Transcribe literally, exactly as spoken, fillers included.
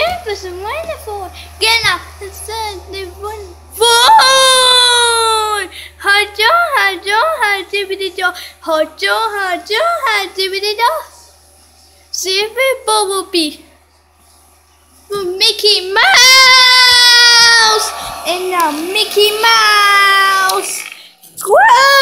Super is wonderful. Get up and say the one. Boy! Hajo, hajo, hajibidijo. Hajo, hajo, hajibidijo. Super Bumblebee. Mickey Mouse! And now Mickey Mouse! Grow!